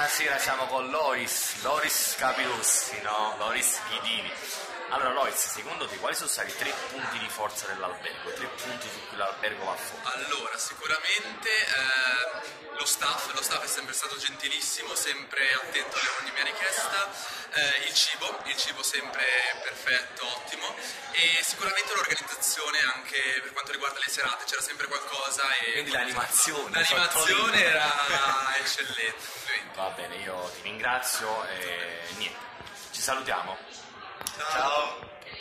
buonasera, siamo con Loris Capirossi, no? Loris Ghidini. Allora Loris, secondo te quali sono stati i 3 punti di forza dell'albergo, 3 punti su cui l'albergo va fuori? Allora, sicuramente lo staff è sempre stato gentilissimo, sempre attento a ogni mia richiesta, il cibo sempre perfetto, ottimo, e sicuramente l'organizzazione anche per quanto riguarda le serate, c'era sempre qualcosa e... Quindi l'animazione era eccellente. Va bene, io ti ringrazio e niente, ci salutiamo. Ciao.